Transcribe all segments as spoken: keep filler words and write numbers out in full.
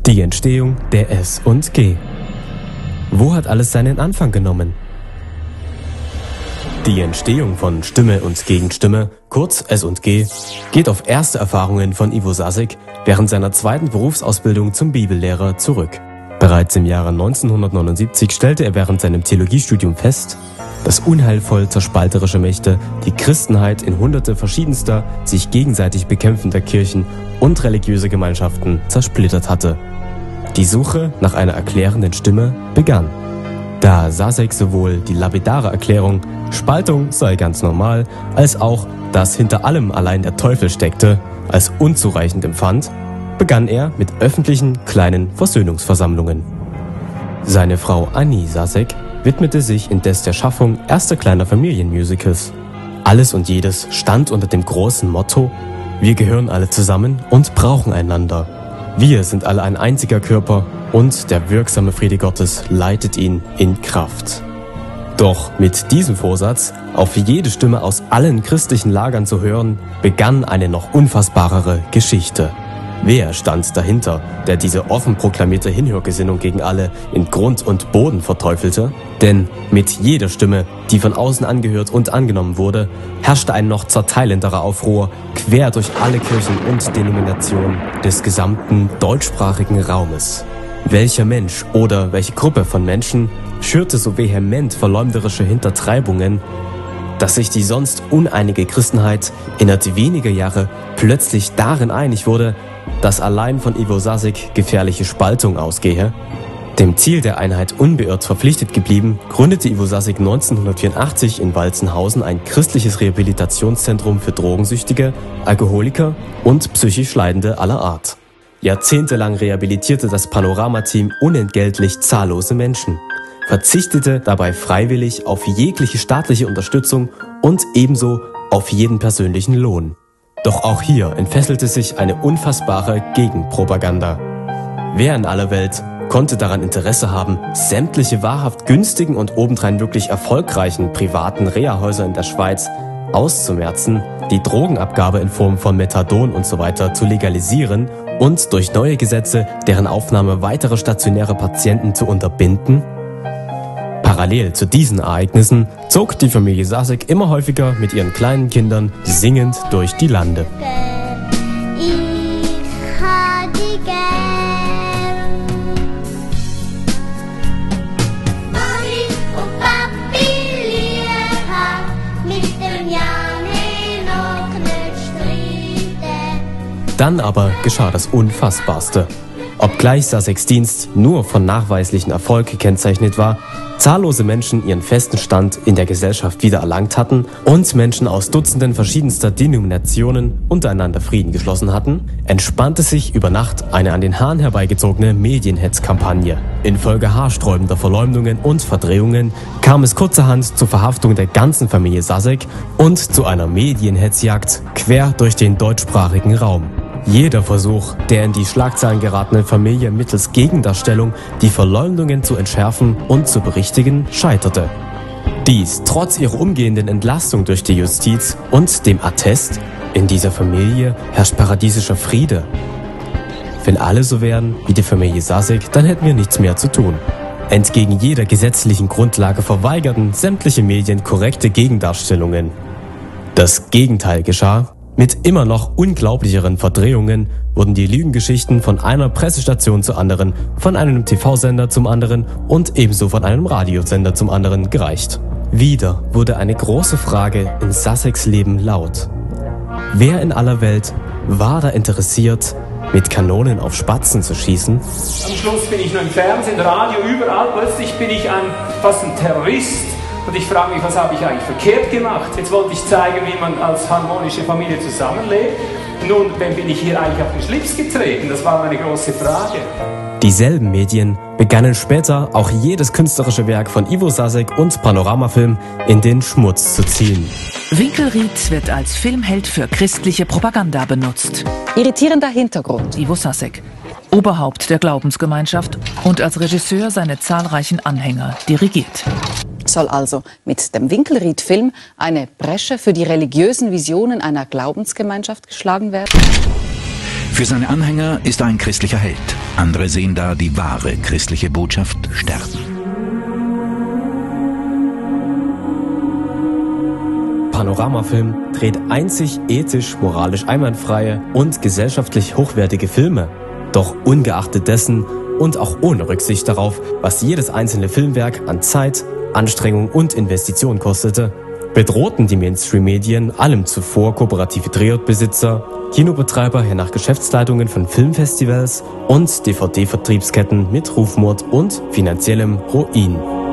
Die Entstehung der S und G. Wo hat alles seinen Anfang genommen? Die Entstehung von Stimme und Gegenstimme, kurz S und G, geht auf erste Erfahrungen von Ivo Sasek während seiner zweiten Berufsausbildung zum Bibellehrer zurück. Bereits im Jahre neunzehnhundertneunundsiebzig stellte er während seinem Theologiestudium fest, dass unheilvoll zerspalterische Mächte die Christenheit in hunderte verschiedenster, sich gegenseitig bekämpfender Kirchen und religiöse Gemeinschaften zersplittert hatte. Die Suche nach einer erklärenden Stimme begann. Da Sasek sowohl die lapidare Erklärung, Spaltung sei ganz normal, als auch, dass hinter allem allein der Teufel steckte, als unzureichend empfand, begann er mit öffentlichen kleinen Versöhnungsversammlungen. Seine Frau Annie Sasek widmete sich indes der Schaffung erster kleiner Familienmusicals. Alles und jedes stand unter dem großen Motto: Wir gehören alle zusammen und brauchen einander. Wir sind alle ein einziger Körper und der wirksame Friede Gottes leitet ihn in Kraft. Doch mit diesem Vorsatz, auf jede Stimme aus allen christlichen Lagern zu hören, begann eine noch unfassbarere Geschichte. Wer stand dahinter, der diese offen proklamierte Hinhörgesinnung gegen alle in Grund und Boden verteufelte? Denn mit jeder Stimme, die von außen angehört und angenommen wurde, herrschte ein noch zerteilenderer Aufruhr quer durch alle Kirchen und Denominationen des gesamten deutschsprachigen Raumes. Welcher Mensch oder welche Gruppe von Menschen schürte so vehement verleumderische Hintertreibungen, dass sich die sonst uneinige Christenheit innerhalb weniger Jahre plötzlich darin einig wurde, dass allein von Ivo Sasek gefährliche Spaltung ausgehe? Dem Ziel der Einheit unbeirrt verpflichtet geblieben, gründete Ivo Sasek neunzehnhundertvierundachtzig in Walzenhausen ein christliches Rehabilitationszentrum für Drogensüchtige, Alkoholiker und psychisch Leidende aller Art. Jahrzehntelang rehabilitierte das Panorama-Team unentgeltlich zahllose Menschen, verzichtete dabei freiwillig auf jegliche staatliche Unterstützung und ebenso auf jeden persönlichen Lohn. Doch auch hier entfesselte sich eine unfassbare Gegenpropaganda. Wer in aller Welt konnte daran Interesse haben, sämtliche wahrhaft günstigen und obendrein wirklich erfolgreichen privaten Reha-Häuser in der Schweiz auszumerzen, die Drogenabgabe in Form von Methadon und so weiter zu legalisieren und durch neue Gesetze deren Aufnahme weiterer stationäre Patienten zu unterbinden? Parallel zu diesen Ereignissen zog die Familie Sasek immer häufiger mit ihren kleinen Kindern singend durch die Lande. Ich hab dich gern. Mami und Papi lieb, mit dem Jane noch nicht streiten. Dann aber geschah das Unfassbarste. Obgleich Saseks Dienst nur von nachweislichem Erfolg gekennzeichnet war, zahllose Menschen ihren festen Stand in der Gesellschaft wieder erlangt hatten und Menschen aus Dutzenden verschiedenster Denominationen untereinander Frieden geschlossen hatten, entspannte sich über Nacht eine an den Haaren herbeigezogene Medienhetzkampagne. Infolge haarsträubender Verleumdungen und Verdrehungen kam es kurzerhand zur Verhaftung der ganzen Familie Sasek und zu einer Medienhetzjagd quer durch den deutschsprachigen Raum. Jeder Versuch, der in die Schlagzeilen geratene Familie mittels Gegendarstellung die Verleumdungen zu entschärfen und zu berichtigen, scheiterte. Dies trotz ihrer umgehenden Entlastung durch die Justiz und dem Attest, in dieser Familie herrscht paradiesischer Friede. Wenn alle so wären wie die Familie Sasek, dann hätten wir nichts mehr zu tun. Entgegen jeder gesetzlichen Grundlage verweigerten sämtliche Medien korrekte Gegendarstellungen. Das Gegenteil geschah. Mit immer noch unglaublicheren Verdrehungen wurden die Lügengeschichten von einer Pressestation zur anderen, von einem T V-Sender zum anderen und ebenso von einem Radiosender zum anderen gereicht. Wieder wurde eine große Frage in Saseks Leben laut. Wer in aller Welt war da interessiert, mit Kanonen auf Spatzen zu schießen? Am Schluss bin ich nur im Fernsehen, Radio, überall. Plötzlich bin ich ein, fast ein Terrorist. Und ich frage mich, was habe ich eigentlich verkehrt gemacht? Jetzt wollte ich zeigen, wie man als harmonische Familie zusammenlebt. Nun, wem bin ich hier eigentlich auf den Schlips getreten? Das war meine große Frage. Dieselben Medien begannen später auch jedes künstlerische Werk von Ivo Sasek und Panoramafilm in den Schmutz zu ziehen. Winkelried wird als Filmheld für christliche Propaganda benutzt. Irritierender Hintergrund. Ivo Sasek, Oberhaupt der Glaubensgemeinschaft und als Regisseur seine zahlreichen Anhänger dirigiert. Soll also mit dem Winkelried-Film eine Bresche für die religiösen Visionen einer Glaubensgemeinschaft geschlagen werden? Für seine Anhänger ist er ein christlicher Held. Andere sehen da die wahre christliche Botschaft sterben. Panoramafilm dreht einzig ethisch, moralisch einwandfreie und gesellschaftlich hochwertige Filme. Doch ungeachtet dessen und auch ohne Rücksicht darauf, was jedes einzelne Filmwerk an Zeit, Anstrengung und Investition kostete, bedrohten die Mainstream-Medien allem zuvor kooperative Drehortbesitzer, Kinobetreiber her nach Geschäftsleitungen von Filmfestivals und D V D-Vertriebsketten mit Rufmord und finanziellem Ruin.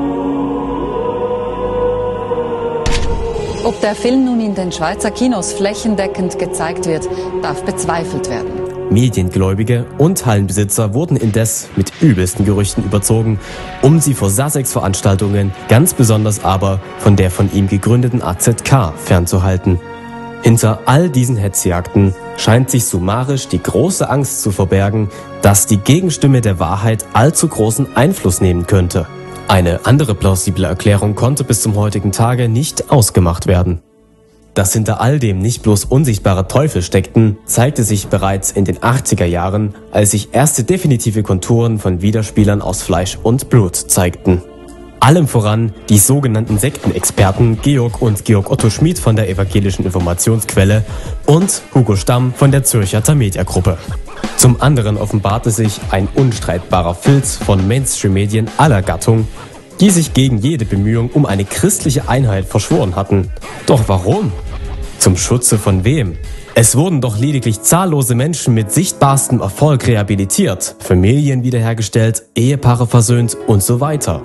Ob der Film nun in den Schweizer Kinos flächendeckend gezeigt wird, darf bezweifelt werden. Mediengläubige und Hallenbesitzer wurden indes mit übelsten Gerüchten überzogen, um sie vor Sasex-Veranstaltungen, ganz besonders aber von der von ihm gegründeten A Z K fernzuhalten. Hinter all diesen Hetzjagden scheint sich summarisch die große Angst zu verbergen, dass die Gegenstimme der Wahrheit allzu großen Einfluss nehmen könnte. Eine andere plausible Erklärung konnte bis zum heutigen Tage nicht ausgemacht werden. Dass hinter all dem nicht bloß unsichtbare Teufel steckten, zeigte sich bereits in den achtziger Jahren, als sich erste definitive Konturen von Widerspielern aus Fleisch und Blut zeigten. Allem voran die sogenannten Sektenexperten Georg und Georg Otto Schmid von der Evangelischen Informationsquelle und Hugo Stamm von der Zürcher Tamedia-Gruppe. Zum anderen offenbarte sich ein unstreitbarer Filz von Mainstream-Medien aller Gattung, die sich gegen jede Bemühung um eine christliche Einheit verschworen hatten. Doch warum? Zum Schutze von wem? Es wurden doch lediglich zahllose Menschen mit sichtbarstem Erfolg rehabilitiert, Familien wiederhergestellt, Ehepaare versöhnt und so weiter.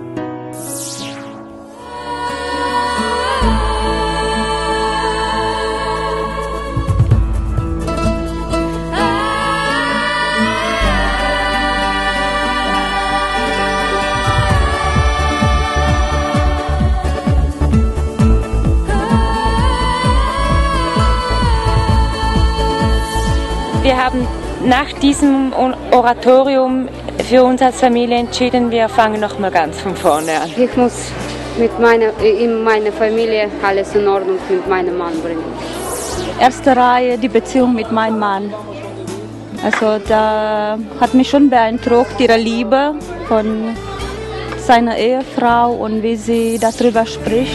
Wir haben nach diesem Oratorium für uns als Familie entschieden, wir fangen noch mal ganz von vorne an. Ich muss mit meiner, in meiner Familie alles in Ordnung mit meinem Mann bringen. Erste Reihe, die Beziehung mit meinem Mann. Also da hat mich schon beeindruckt, ihre Liebe von seiner Ehefrau und wie sie darüber spricht.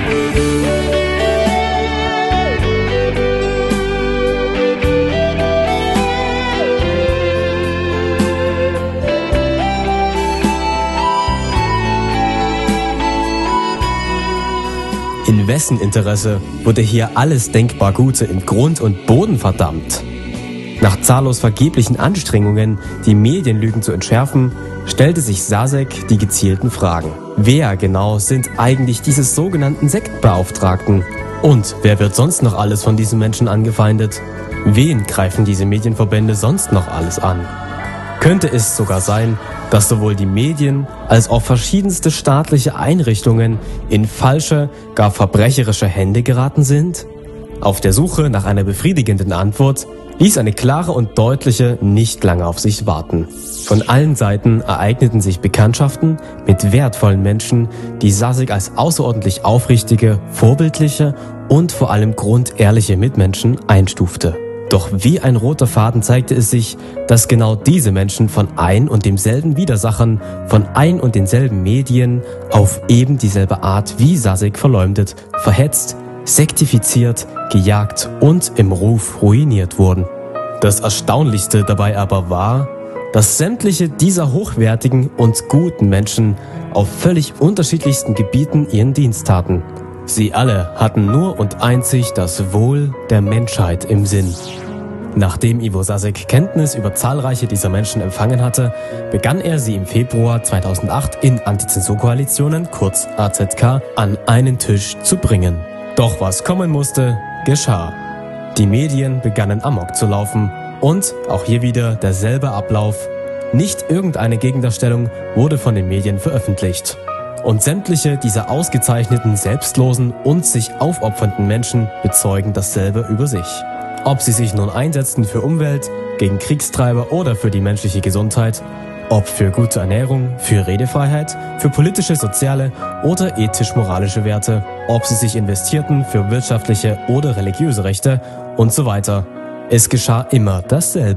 In wessen Interesse wurde hier alles denkbar Gute im Grund und Boden verdammt? Nach zahllos vergeblichen Anstrengungen, die Medienlügen zu entschärfen, stellte sich Sasek die gezielten Fragen. Wer genau sind eigentlich diese sogenannten Sektbeauftragten? Und wer wird sonst noch alles von diesen Menschen angefeindet? Wen greifen diese Medienverbände sonst noch alles an? Könnte es sogar sein, dass sowohl die Medien als auch verschiedenste staatliche Einrichtungen in falsche, gar verbrecherische Hände geraten sind? Auf der Suche nach einer befriedigenden Antwort ließ eine klare und deutliche nicht lange auf sich warten. Von allen Seiten ereigneten sich Bekanntschaften mit wertvollen Menschen, die Sasek als außerordentlich aufrichtige, vorbildliche und vor allem grundehrliche Mitmenschen einstufte. Doch wie ein roter Faden zeigte es sich, dass genau diese Menschen von ein und demselben Widersachern, von ein und denselben Medien auf eben dieselbe Art wie Sasek verleumdet, verhetzt, sektifiziert, gejagt und im Ruf ruiniert wurden. Das Erstaunlichste dabei aber war, dass sämtliche dieser hochwertigen und guten Menschen auf völlig unterschiedlichsten Gebieten ihren Dienst taten. Sie alle hatten nur und einzig das Wohl der Menschheit im Sinn. Nachdem Ivo Sasek Kenntnis über zahlreiche dieser Menschen empfangen hatte, begann er sie im Februar zweitausendacht in Antizensurkoalitionen, kurz A Z K, an einen Tisch zu bringen. Doch was kommen musste, geschah. Die Medien begannen Amok zu laufen und auch hier wieder derselbe Ablauf. Nicht irgendeine Gegendarstellung wurde von den Medien veröffentlicht. Und sämtliche dieser ausgezeichneten, selbstlosen und sich aufopfernden Menschen bezeugen dasselbe über sich. Ob sie sich nun einsetzten für Umwelt, gegen Kriegstreiber oder für die menschliche Gesundheit, ob für gute Ernährung, für Redefreiheit, für politische, soziale oder ethisch-moralische Werte, ob sie sich investierten für wirtschaftliche oder religiöse Rechte und so weiter. Es geschah immer dasselbe.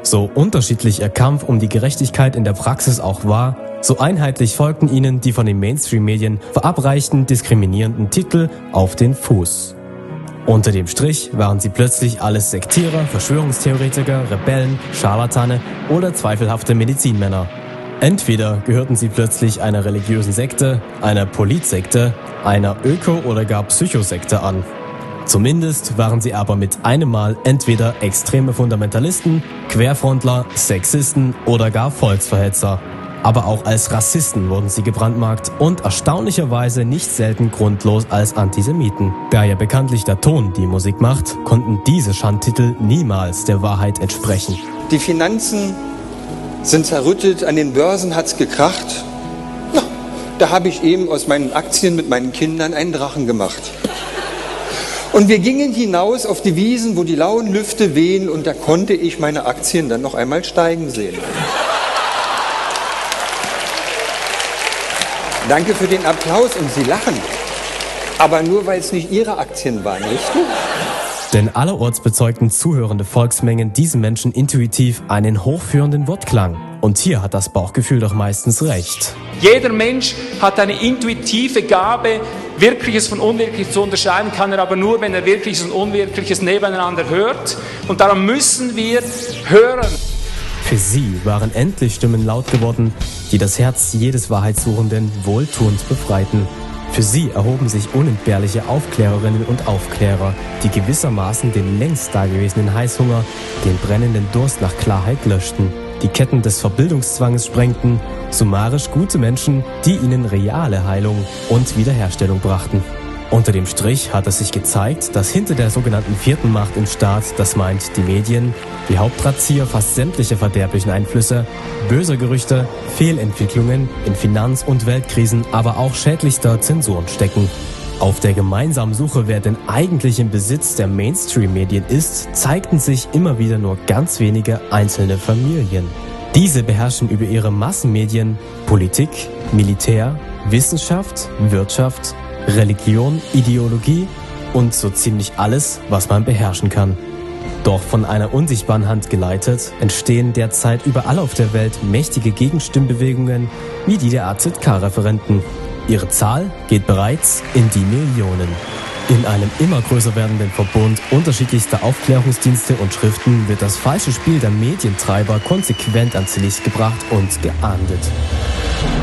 So unterschiedlich ihr Kampf um die Gerechtigkeit in der Praxis auch war, so einheitlich folgten ihnen die von den Mainstream-Medien verabreichten diskriminierenden Titel auf den Fuß. Unter dem Strich waren sie plötzlich alles Sektierer, Verschwörungstheoretiker, Rebellen, Scharlatane oder zweifelhafte Medizinmänner. Entweder gehörten sie plötzlich einer religiösen Sekte, einer Politsekte, einer Öko- oder gar Psychosekte an. Zumindest waren sie aber mit einem Mal entweder extreme Fundamentalisten, Querfrontler, Sexisten oder gar Volksverhetzer. Aber auch als Rassisten wurden sie gebrandmarkt und erstaunlicherweise nicht selten grundlos als Antisemiten. Da ja bekanntlich der Ton die Musik macht, konnten diese Schandtitel niemals der Wahrheit entsprechen. Die Finanzen sind zerrüttet, an den Börsen hat's gekracht. Na, da habe ich eben aus meinen Aktien mit meinen Kindern einen Drachen gemacht. Und wir gingen hinaus auf die Wiesen, wo die lauen Lüfte wehen, und da konnte ich meine Aktien dann noch einmal steigen sehen. Danke für den Applaus und Sie lachen. Aber nur, weil es nicht Ihre Aktien waren, richtig? Denn allerorts bezeugten zuhörende Volksmengen diesen Menschen intuitiv einen hochführenden Wortklang. Und hier hat das Bauchgefühl doch meistens recht. Jeder Mensch hat eine intuitive Gabe, Wirkliches von Unwirkliches zu unterscheiden, kann er aber nur, wenn er Wirkliches und Unwirkliches nebeneinander hört. Und darum müssen wir hören. Für sie waren endlich Stimmen laut geworden, die das Herz jedes Wahrheitssuchenden wohltuend befreiten. Für sie erhoben sich unentbehrliche Aufklärerinnen und Aufklärer, die gewissermaßen den längst dagewesenen Heißhunger, den brennenden Durst nach Klarheit löschten, die Ketten des Verbildungszwanges sprengten, summarisch gute Menschen, die ihnen reale Heilung und Wiederherstellung brachten. Unter dem Strich hat es sich gezeigt, dass hinter der sogenannten vierten Macht im Staat, das meint die Medien, die Hauptdrahtzieher fast sämtliche verderblichen Einflüsse, böser Gerüchte, Fehlentwicklungen in Finanz- und Weltkrisen, aber auch schädlichster Zensuren stecken. Auf der gemeinsamen Suche, wer denn eigentlich im Besitz der Mainstream-Medien ist, zeigten sich immer wieder nur ganz wenige einzelne Familien. Diese beherrschen über ihre Massenmedien Politik, Militär, Wissenschaft, Wirtschaft, Religion, Ideologie und so ziemlich alles, was man beherrschen kann. Doch von einer unsichtbaren Hand geleitet, entstehen derzeit überall auf der Welt mächtige Gegenstimmbewegungen wie die der A Z K-Referenten. Ihre Zahl geht bereits in die Millionen. In einem immer größer werdenden Verbund unterschiedlichster Aufklärungsdienste und Schriften wird das falsche Spiel der Medientreiber konsequent ans Licht gebracht und geahndet.